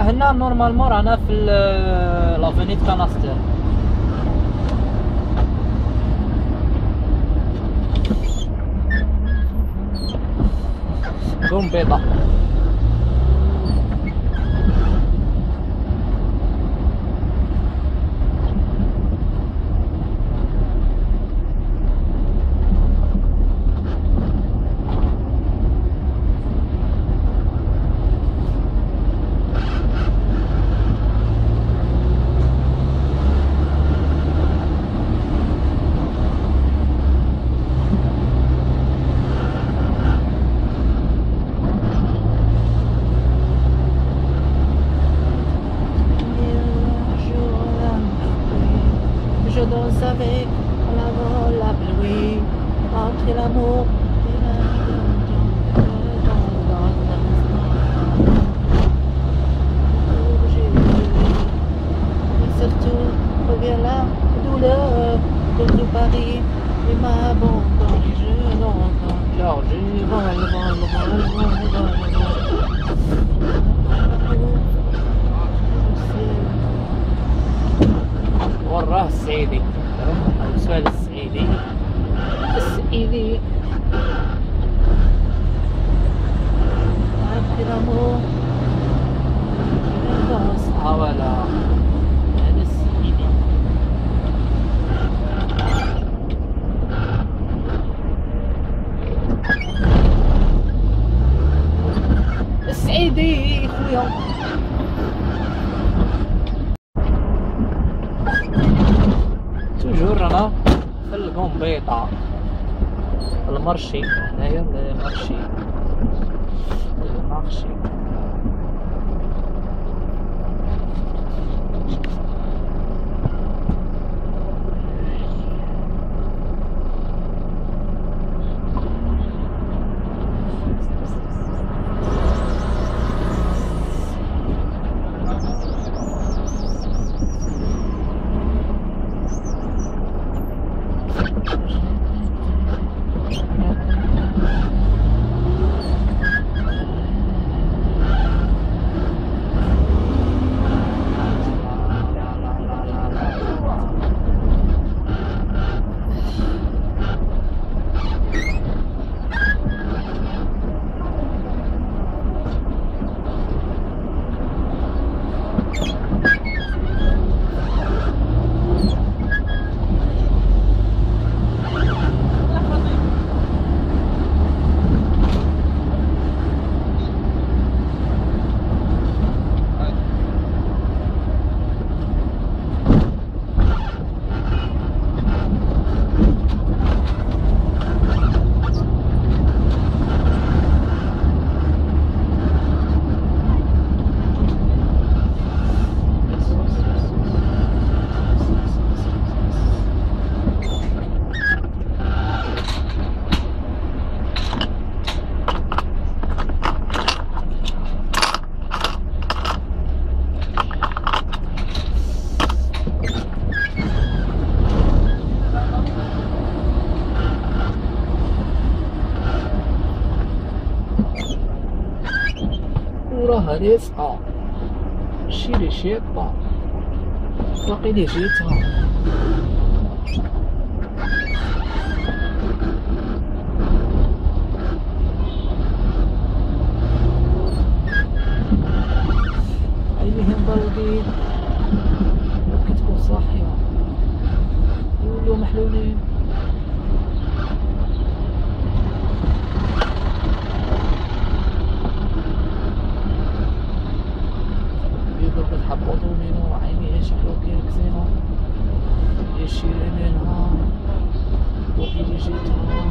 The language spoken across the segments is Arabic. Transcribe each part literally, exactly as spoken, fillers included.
هنا نورمالمون رانا في لافينيت كاناستير. بوم بيضاء. Avec la, la pluie, entre l'amour et la... Et surtout, revient la douleur de tout Paris et ma abandon et je l'entends. Genre, je vole, vole, vole, vole, vole, vole. وراه السعيدي أو سؤال السعيدي السعيدي حاول هذا السعيدي السعيدي خويا توجور رانا في القنبيطة المرشي. هنايا المرشي المرشي وراها رفقة ماشي لي شيطة باقي لي جيتها. عينيهم ضربين كتكون صاحية يوليو محلولين. حبطوا منه عيني يشعلوا كيركزينو يشيري منها وفي جيتها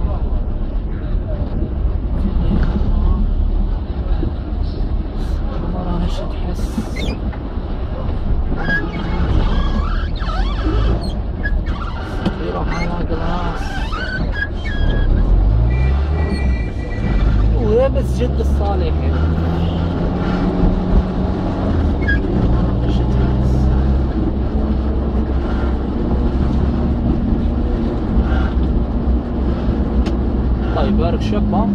ما راهاش تحس يروح على كلاس وهي مسجد الصالحين. يبارك شابة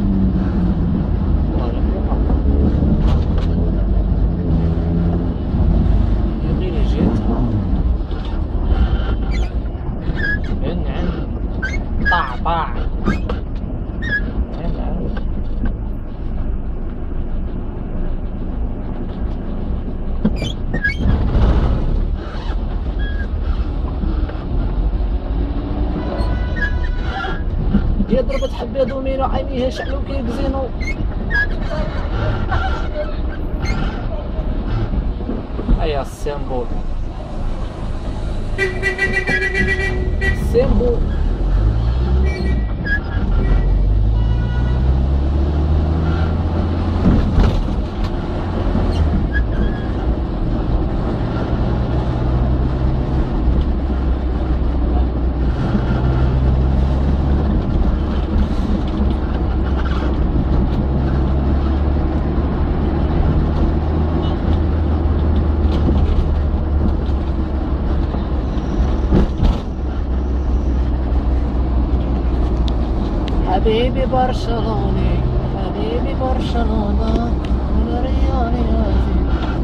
ابيض ومينو عينيه شعلو كيكزينو. هيا السيمبول سيمبول حبيبي برشلوني حبيبي برشلونة ورياني هذي.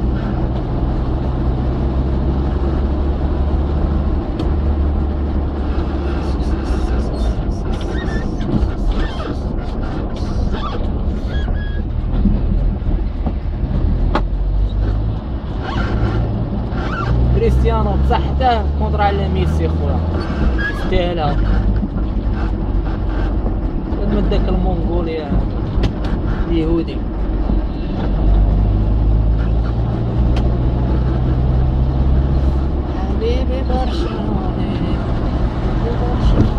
كريستيانو بصح حتى كونترا على ميسي خويا يستاهلها. من داك المونغولي اليهودي. حبيبي برشلوني برشلونة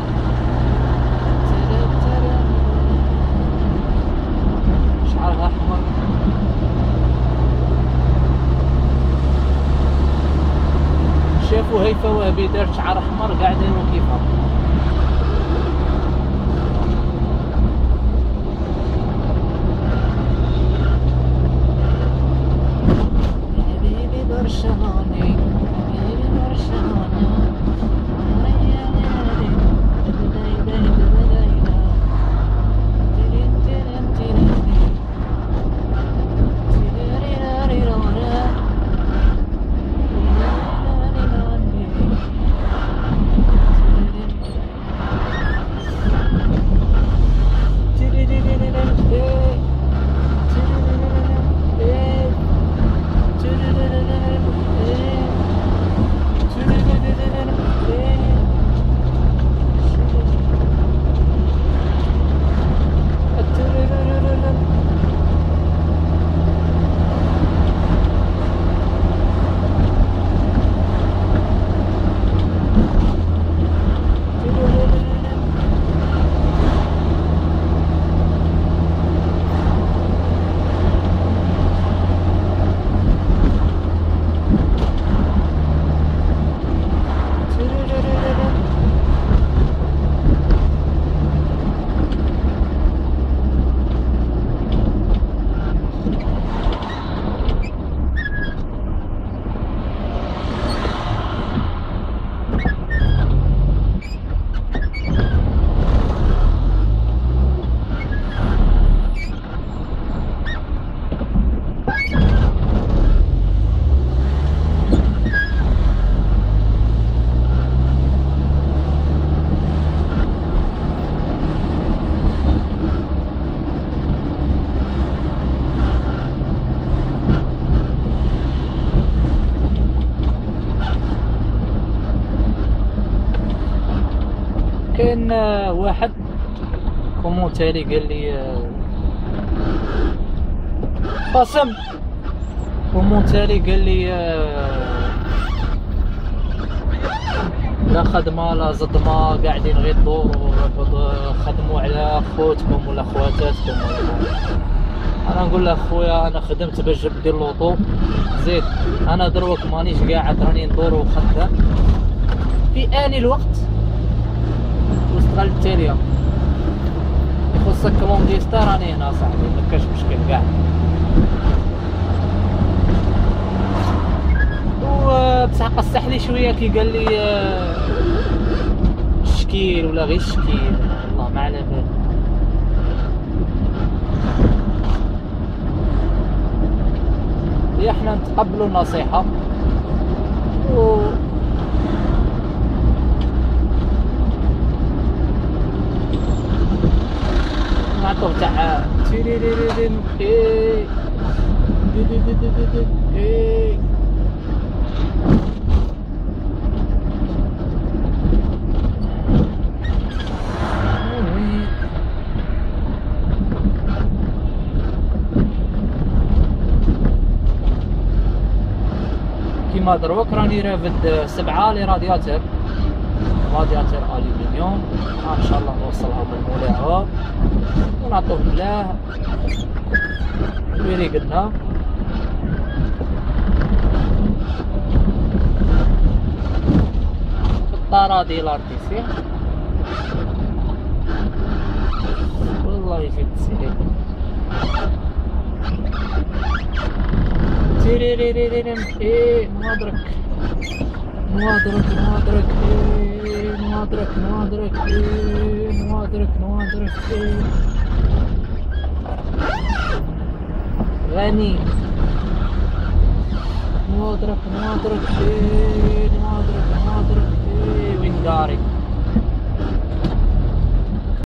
شعرها احمر. شافوا هيفا وهبي دارت شعر احمر قاعدين كيفها. برشلوني حبيبي برشلونة رياني هذي بدايدا بدايدا تيرين تيرين تيرين تيريريريرونا كاين واحد كومونتاري قال لي قسم كومونتاري قال لي لا خدمه لا صدمه قاعدين غير دوروا خدموا على خوتكم ولا خواتاتكم. انا نقول له خويا انا خدمت باش ندير لوطو زيد انا دروك مانيش قاعد راني ندور وخدام في ان الوقت وسط التاليه يخصك كومونديستا راني هنا صاحبي مكاش مشكل كاع. وبصح قصح لي شويه كي قال لي شكيل ولا غير شكيل والله ما على بالي. هي احنا نتقبلوا النصيحه و نعطوه تاع تيريريرين اي دي دي دي دي دي اي كيما دروك راني رافد سبعة لي رادياتور رادياتور الومنيوم، ان شاء الله نوصلها بالمولاها ونعطوه ملاه ويري قلنا. الطارة ديال الارتيسي والله يجيب تسهيل. تيريريريريرم ايه نوادرك نوادرك نوادرك ايه نوادرك نوادرك ايه نوادرك نوادرك ايه غني نوادرك نوادرك ايه نوادرك نوادرك ايه وين داري.